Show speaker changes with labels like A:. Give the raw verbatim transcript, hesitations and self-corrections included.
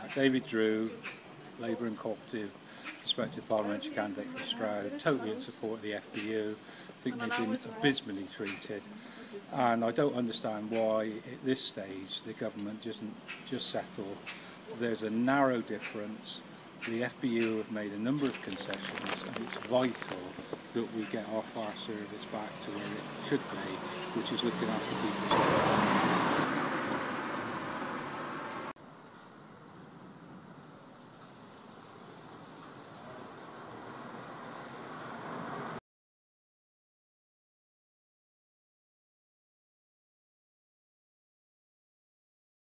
A: David Drew, Labour and Cooperative, prospective parliamentary candidate for Stroud, totally in support of the F B U. I think they've been abysmally treated, and I don't understand why at this stage the government doesn't just settle. There's a narrow difference. The F B U have made a number of concessions, and it's vital that we get our fire service back to where it should be, which is looking after people's lives.